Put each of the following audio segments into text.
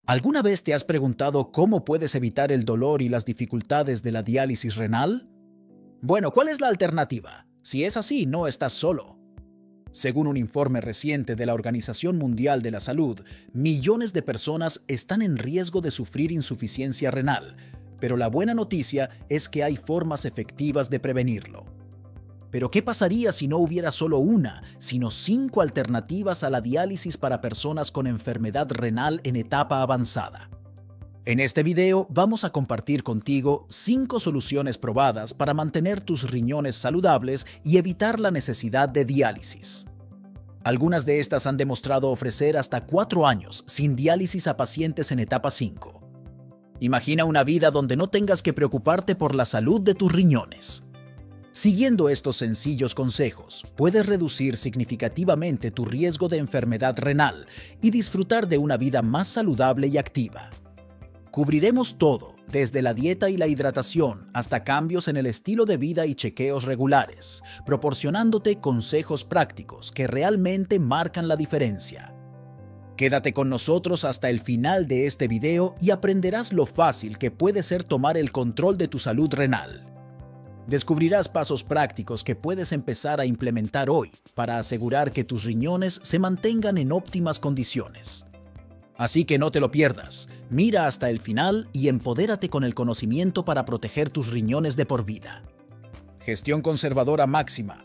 ¿Alguna vez te has preguntado cómo puedes evitar el dolor y las dificultades de la diálisis renal? Bueno, ¿cuál es la alternativa? Si es así, no estás solo. Según un informe reciente de la Organización Mundial de la Salud, millones de personas están en riesgo de sufrir insuficiencia renal, pero la buena noticia es que hay formas efectivas de prevenirlo. Pero ¿qué pasaría si no hubiera solo una, sino 5 alternativas a la diálisis para personas con enfermedad renal en etapa avanzada? En este video vamos a compartir contigo 5 soluciones probadas para mantener tus riñones saludables y evitar la necesidad de diálisis. Algunas de estas han demostrado ofrecer hasta 4 años sin diálisis a pacientes en etapa 5. Imagina una vida donde no tengas que preocuparte por la salud de tus riñones. Siguiendo estos sencillos consejos, puedes reducir significativamente tu riesgo de enfermedad renal y disfrutar de una vida más saludable y activa. Cubriremos todo, desde la dieta y la hidratación hasta cambios en el estilo de vida y chequeos regulares, proporcionándote consejos prácticos que realmente marcan la diferencia. Quédate con nosotros hasta el final de este video y aprenderás lo fácil que puede ser tomar el control de tu salud renal. Descubrirás pasos prácticos que puedes empezar a implementar hoy para asegurar que tus riñones se mantengan en óptimas condiciones. Así que no te lo pierdas, mira hasta el final y empodérate con el conocimiento para proteger tus riñones de por vida. Gestión conservadora máxima,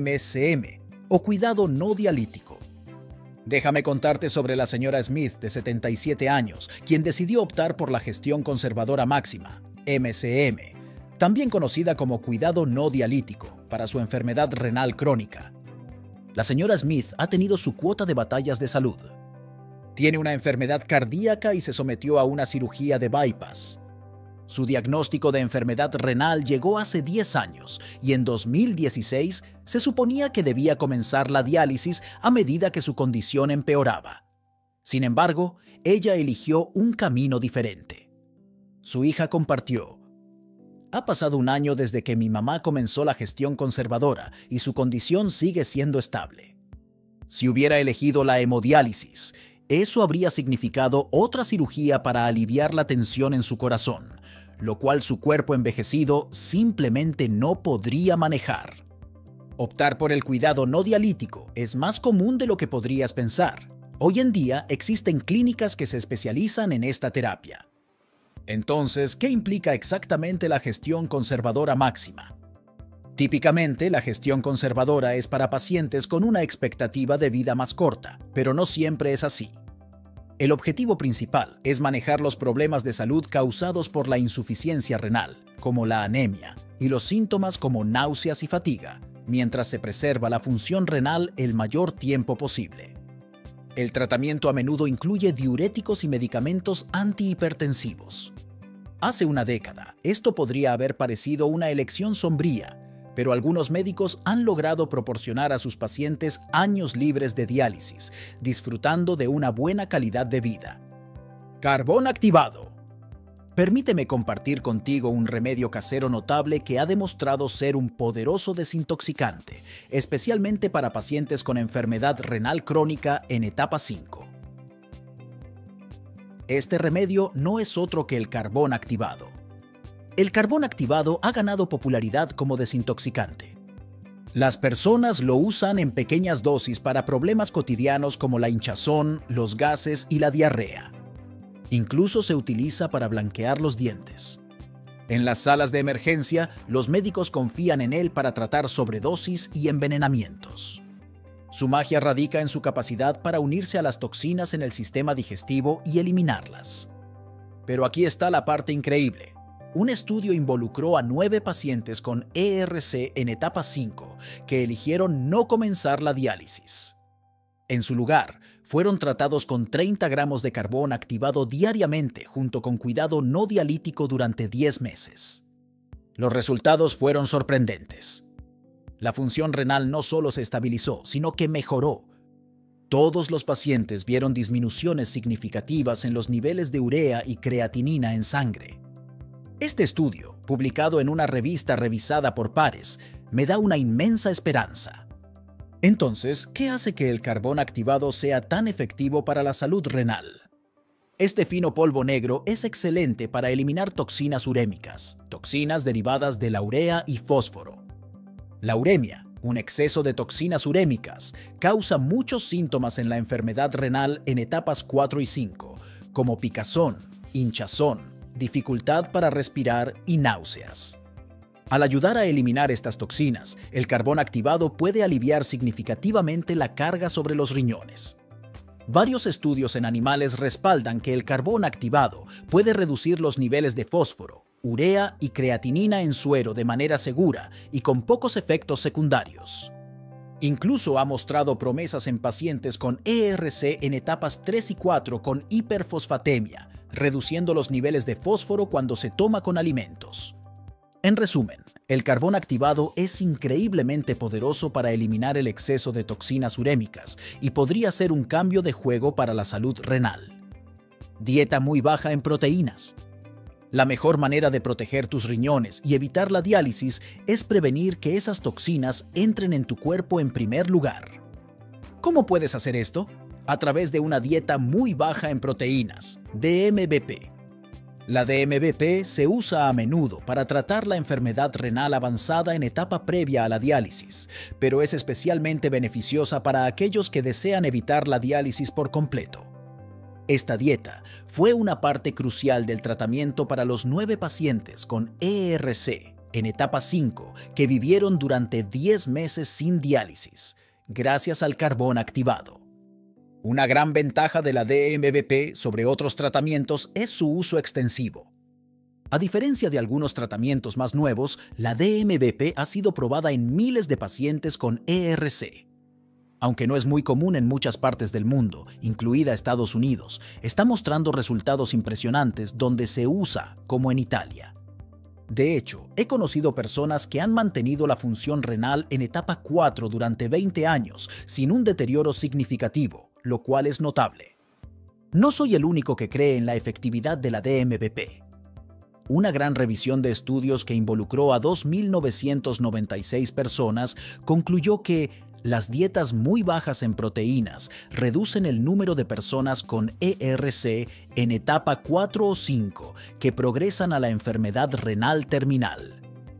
MCM, o cuidado no dialítico. Déjame contarte sobre la señora Smith, de 77 años, quien decidió optar por la gestión conservadora máxima, MCM, también conocida como cuidado no dialítico, para su enfermedad renal crónica. La señora Smith ha tenido su cuota de batallas de salud. Tiene una enfermedad cardíaca y se sometió a una cirugía de bypass. Su diagnóstico de enfermedad renal llegó hace 10 años y en 2016 se suponía que debía comenzar la diálisis a medida que su condición empeoraba. Sin embargo, ella eligió un camino diferente. Su hija compartió: "Ha pasado un año desde que mi mamá comenzó la gestión conservadora y su condición sigue siendo estable. Si hubiera elegido la hemodiálisis, eso habría significado otra cirugía para aliviar la tensión en su corazón, lo cual su cuerpo envejecido simplemente no podría manejar". Optar por el cuidado no dialítico es más común de lo que podrías pensar. Hoy en día existen clínicas que se especializan en esta terapia. Entonces, ¿qué implica exactamente la gestión conservadora máxima? Típicamente, la gestión conservadora es para pacientes con una expectativa de vida más corta, pero no siempre es así. El objetivo principal es manejar los problemas de salud causados por la insuficiencia renal, como la anemia, y los síntomas como náuseas y fatiga, mientras se preserva la función renal el mayor tiempo posible. El tratamiento a menudo incluye diuréticos y medicamentos antihipertensivos. Hace una década, esto podría haber parecido una elección sombría, pero algunos médicos han logrado proporcionar a sus pacientes años libres de diálisis, disfrutando de una buena calidad de vida. Carbón activado. Permíteme compartir contigo un remedio casero notable que ha demostrado ser un poderoso desintoxicante, especialmente para pacientes con enfermedad renal crónica en etapa 5. Este remedio no es otro que el carbón activado. El carbón activado ha ganado popularidad como desintoxicante. Las personas lo usan en pequeñas dosis para problemas cotidianos como la hinchazón, los gases y la diarrea. Incluso se utiliza para blanquear los dientes. En las salas de emergencia, los médicos confían en él para tratar sobredosis y envenenamientos. Su magia radica en su capacidad para unirse a las toxinas en el sistema digestivo y eliminarlas. Pero aquí está la parte increíble. Un estudio involucró a 9 pacientes con ERC en etapa 5 que eligieron no comenzar la diálisis. En su lugar, fueron tratados con 30 gramos de carbón activado diariamente junto con cuidado no dialítico durante 10 meses. Los resultados fueron sorprendentes. La función renal no solo se estabilizó, sino que mejoró. Todos los pacientes vieron disminuciones significativas en los niveles de urea y creatinina en sangre. Este estudio, publicado en una revista revisada por pares, me da una inmensa esperanza. Entonces, ¿qué hace que el carbón activado sea tan efectivo para la salud renal? Este fino polvo negro es excelente para eliminar toxinas urémicas, toxinas derivadas de la urea y fósforo. La uremia, un exceso de toxinas urémicas, causa muchos síntomas en la enfermedad renal en etapas 4 y 5, como picazón, hinchazón, dificultad para respirar y náuseas. Al ayudar a eliminar estas toxinas, el carbón activado puede aliviar significativamente la carga sobre los riñones. Varios estudios en animales respaldan que el carbón activado puede reducir los niveles de fósforo, urea y creatinina en suero de manera segura y con pocos efectos secundarios. Incluso ha mostrado promesas en pacientes con ERC en etapas 3 y 4 con hiperfosfatemia, reduciendo los niveles de fósforo cuando se toma con alimentos. En resumen, el carbón activado es increíblemente poderoso para eliminar el exceso de toxinas urémicas y podría ser un cambio de juego para la salud renal. Dieta muy baja en proteínas. La mejor manera de proteger tus riñones y evitar la diálisis es prevenir que esas toxinas entren en tu cuerpo en primer lugar. ¿Cómo puedes hacer esto? A través de una dieta muy baja en proteínas, DMBP. La DMBP se usa a menudo para tratar la enfermedad renal avanzada en etapa previa a la diálisis, pero es especialmente beneficiosa para aquellos que desean evitar la diálisis por completo. Esta dieta fue una parte crucial del tratamiento para los 9 pacientes con ERC en etapa 5 que vivieron durante 10 meses sin diálisis, gracias al carbón activado. Una gran ventaja de la DMBP sobre otros tratamientos es su uso extensivo. A diferencia de algunos tratamientos más nuevos, la DMBP ha sido probada en miles de pacientes con ERC. Aunque no es muy común en muchas partes del mundo, incluida Estados Unidos, está mostrando resultados impresionantes donde se usa, como en Italia. De hecho, he conocido personas que han mantenido la función renal en etapa 4 durante 20 años sin un deterioro significativo, lo cual es notable. No soy el único que cree en la efectividad de la DMBP. Una gran revisión de estudios que involucró a 2.996 personas concluyó que las dietas muy bajas en proteínas reducen el número de personas con ERC en etapa 4 o 5 que progresan a la enfermedad renal terminal.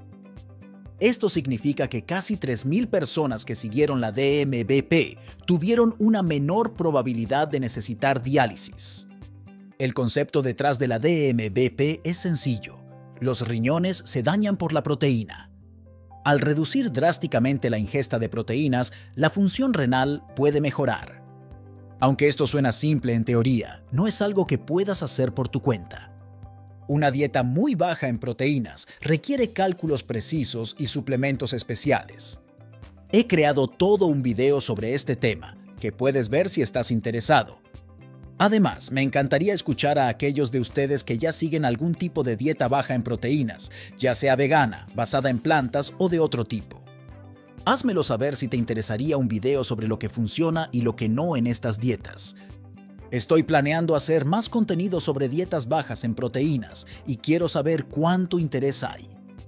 Esto significa que casi 3.000 personas que siguieron la DMBP tuvieron una menor probabilidad de necesitar diálisis. El concepto detrás de la DMBP es sencillo. Los riñones se dañan por la proteína. Al reducir drásticamente la ingesta de proteínas, la función renal puede mejorar. Aunque esto suena simple en teoría, no es algo que puedas hacer por tu cuenta. Una dieta muy baja en proteínas requiere cálculos precisos y suplementos especiales. He creado todo un video sobre este tema, que puedes ver si estás interesado. Además, me encantaría escuchar a aquellos de ustedes que ya siguen algún tipo de dieta baja en proteínas, ya sea vegana, basada en plantas o de otro tipo. Házmelo saber si te interesaría un video sobre lo que funciona y lo que no en estas dietas. Estoy planeando hacer más contenido sobre dietas bajas en proteínas y quiero saber cuánto interés hay.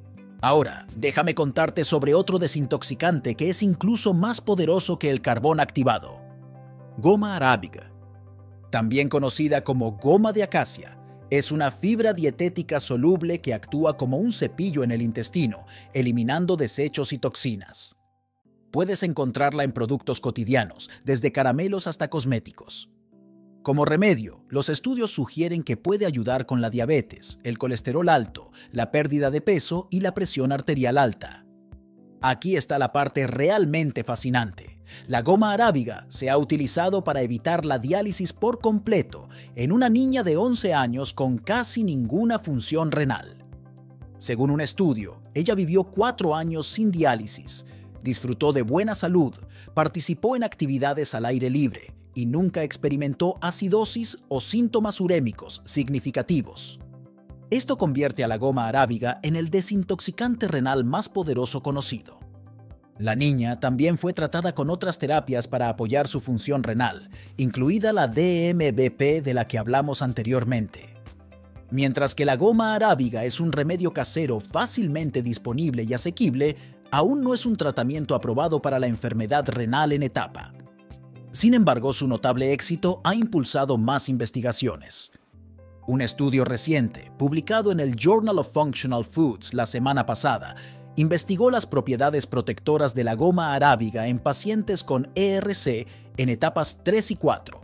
Ahora, déjame contarte sobre otro desintoxicante que es incluso más poderoso que el carbón activado. Goma arábiga. También conocida como goma de acacia, es una fibra dietética soluble que actúa como un cepillo en el intestino, eliminando desechos y toxinas. Puedes encontrarla en productos cotidianos, desde caramelos hasta cosméticos. Como remedio, los estudios sugieren que puede ayudar con la diabetes, el colesterol alto, la pérdida de peso y la presión arterial alta. Aquí está la parte realmente fascinante. La goma arábiga se ha utilizado para evitar la diálisis por completo en una niña de 11 años con casi ninguna función renal. Según un estudio, ella vivió 4 años sin diálisis, disfrutó de buena salud, participó en actividades al aire libre y nunca experimentó acidosis o síntomas urémicos significativos. Esto convierte a la goma arábiga en el desintoxicante renal más poderoso conocido. La niña también fue tratada con otras terapias para apoyar su función renal, incluida la DMBP de la que hablamos anteriormente. Mientras que la goma arábiga es un remedio casero fácilmente disponible y asequible, aún no es un tratamiento aprobado para la enfermedad renal en etapa. Sin embargo, su notable éxito ha impulsado más investigaciones. Un estudio reciente, publicado en el Journal of Functional Foods la semana pasada, investigó las propiedades protectoras de la goma arábiga en pacientes con ERC en etapas 3 y 4.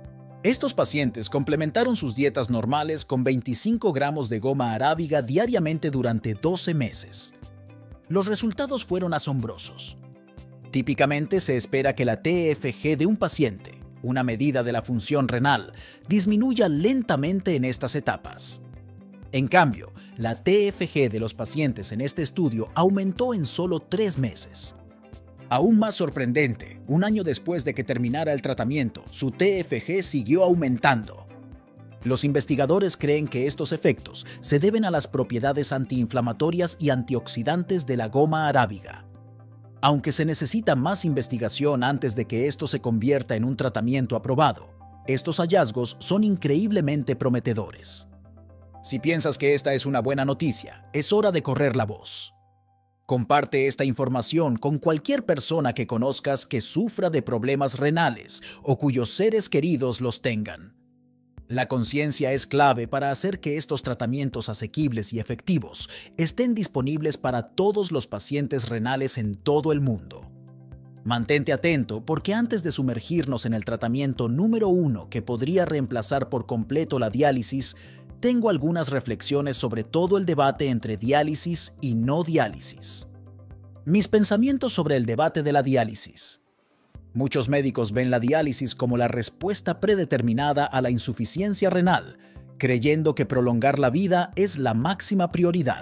Estos pacientes complementaron sus dietas normales con 25 gramos de goma arábiga diariamente durante 12 meses. Los resultados fueron asombrosos. Típicamente se espera que la TFG de un paciente, una medida de la función renal, disminuya lentamente en estas etapas. En cambio, la TFG de los pacientes en este estudio aumentó en solo 3 meses. Aún más sorprendente, un año después de que terminara el tratamiento, su TFG siguió aumentando. Los investigadores creen que estos efectos se deben a las propiedades antiinflamatorias y antioxidantes de la goma arábiga. Aunque se necesita más investigación antes de que esto se convierta en un tratamiento aprobado, estos hallazgos son increíblemente prometedores. Si piensas que esta es una buena noticia, es hora de correr la voz. Comparte esta información con cualquier persona que conozcas que sufra de problemas renales o cuyos seres queridos los tengan. La conciencia es clave para hacer que estos tratamientos asequibles y efectivos estén disponibles para todos los pacientes renales en todo el mundo. Mantente atento porque antes de sumergirnos en el tratamiento número 1 que podría reemplazar por completo la diálisis, tengo algunas reflexiones sobre todo el debate entre diálisis y no diálisis. Mis pensamientos sobre el debate de la diálisis. Muchos médicos ven la diálisis como la respuesta predeterminada a la insuficiencia renal, creyendo que prolongar la vida es la máxima prioridad.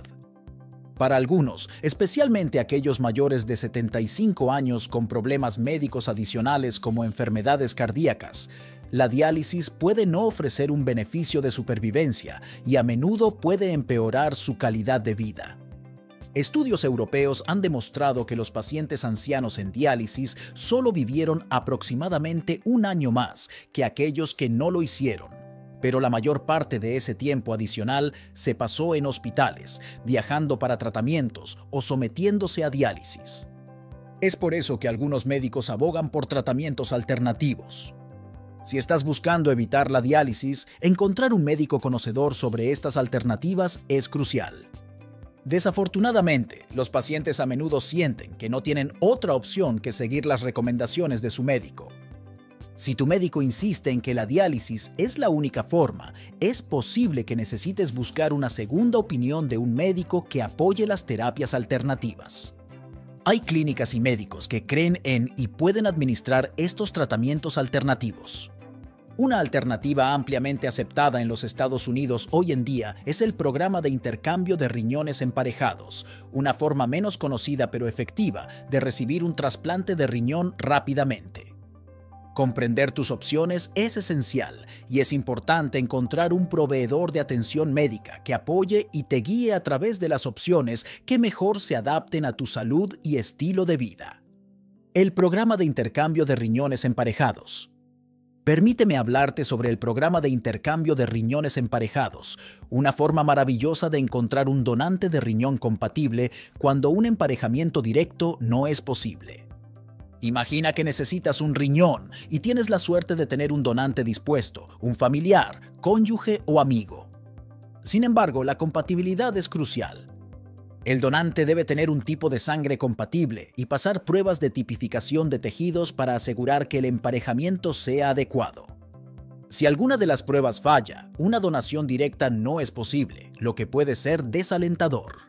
Para algunos, especialmente aquellos mayores de 75 años con problemas médicos adicionales como enfermedades cardíacas, la diálisis puede no ofrecer un beneficio de supervivencia y a menudo puede empeorar su calidad de vida. Estudios europeos han demostrado que los pacientes ancianos en diálisis solo vivieron aproximadamente un año más que aquellos que no lo hicieron, pero la mayor parte de ese tiempo adicional se pasó en hospitales, viajando para tratamientos o sometiéndose a diálisis. Es por eso que algunos médicos abogan por tratamientos alternativos. Si estás buscando evitar la diálisis, encontrar un médico conocedor sobre estas alternativas es crucial. Desafortunadamente, los pacientes a menudo sienten que no tienen otra opción que seguir las recomendaciones de su médico. Si tu médico insiste en que la diálisis es la única forma, es posible que necesites buscar una segunda opinión de un médico que apoye las terapias alternativas. Hay clínicas y médicos que creen en y pueden administrar estos tratamientos alternativos. Una alternativa ampliamente aceptada en los Estados Unidos hoy en día es el programa de intercambio de riñones emparejados, una forma menos conocida pero efectiva de recibir un trasplante de riñón rápidamente. Comprender tus opciones es esencial y es importante encontrar un proveedor de atención médica que apoye y te guíe a través de las opciones que mejor se adapten a tu salud y estilo de vida. El programa de intercambio de riñones emparejados. Permíteme hablarte sobre el programa de intercambio de riñones emparejados, una forma maravillosa de encontrar un donante de riñón compatible cuando un emparejamiento directo no es posible. Imagina que necesitas un riñón y tienes la suerte de tener un donante dispuesto, un familiar, cónyuge o amigo. Sin embargo, la compatibilidad es crucial. El donante debe tener un tipo de sangre compatible y pasar pruebas de tipificación de tejidos para asegurar que el emparejamiento sea adecuado. Si alguna de las pruebas falla, una donación directa no es posible, lo que puede ser desalentador.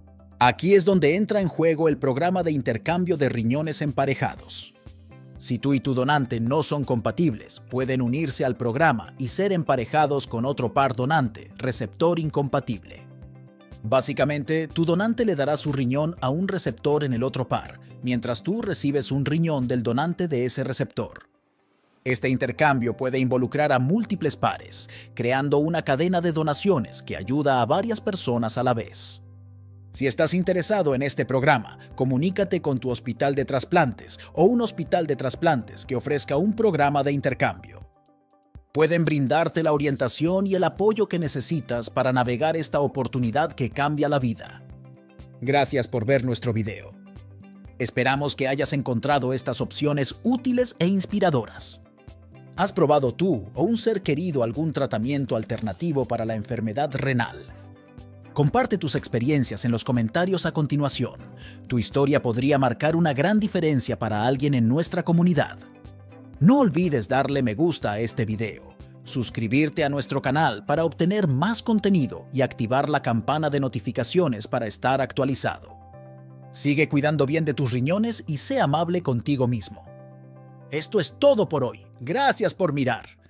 Aquí es donde entra en juego el programa de intercambio de riñones emparejados. Si tú y tu donante no son compatibles, pueden unirse al programa y ser emparejados con otro par donante, receptor incompatible. Básicamente, tu donante le dará su riñón a un receptor en el otro par, mientras tú recibes un riñón del donante de ese receptor. Este intercambio puede involucrar a múltiples pares, creando una cadena de donaciones que ayuda a varias personas a la vez. Si estás interesado en este programa, comunícate con tu hospital de trasplantes o un hospital de trasplantes que ofrezca un programa de intercambio. Pueden brindarte la orientación y el apoyo que necesitas para navegar esta oportunidad que cambia la vida. Gracias por ver nuestro video. Esperamos que hayas encontrado estas opciones útiles e inspiradoras. ¿Has probado tú o un ser querido algún tratamiento alternativo para la enfermedad renal? Comparte tus experiencias en los comentarios a continuación. Tu historia podría marcar una gran diferencia para alguien en nuestra comunidad. No olvides darle me gusta a este video, suscribirte a nuestro canal para obtener más contenido y activar la campana de notificaciones para estar actualizado. Sigue cuidando bien de tus riñones y sé amable contigo mismo. Esto es todo por hoy. Gracias por mirar.